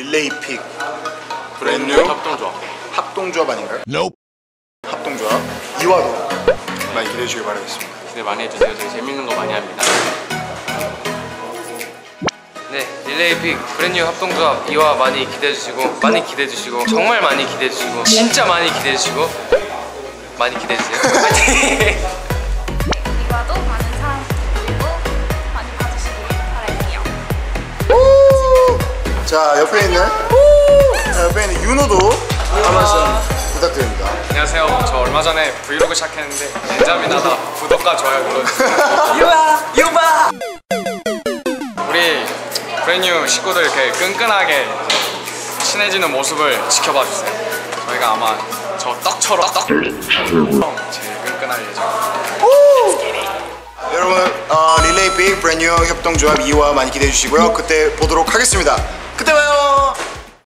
릴레이픽 브랜뉴 합동조합. 합동조합 아닌가요? Nope. 합동조합 이화도 많이 기대해 주시길 바라겠습니다. 기대 많이 해주세요. 되게 재밌는 거 많이 합니다. 네, 릴레이픽 브랜뉴 합동조합 2화 많이 기대해주시고 정말 많이 기대해주시고 진짜 많이 기대해주시고 많이 기대해주세요. 파이팅! 이화도 많은 사랑 부탁드리고 많이 봐주시길 바랄게요. 자 옆에 있는 윤호도 한 말씀 부탁드립니다. 안녕하세요. 저 얼마 전에 브이로그 시작했는데 엔자미나다 구독과 좋아요 눌러주세요. 유바! 우리 브랜뉴 식구들 이렇게 끈끈하게 친해지는 모습을 지켜봐 주세요. 저희가 아마 저 떡처럼 제일 끈끈할 예정입니다. 여러분 릴레이픽 브랜뉴 협동조합 2화 많이 기대해 주시고요. 그때 보도록 하겠습니다. 그때 봐요.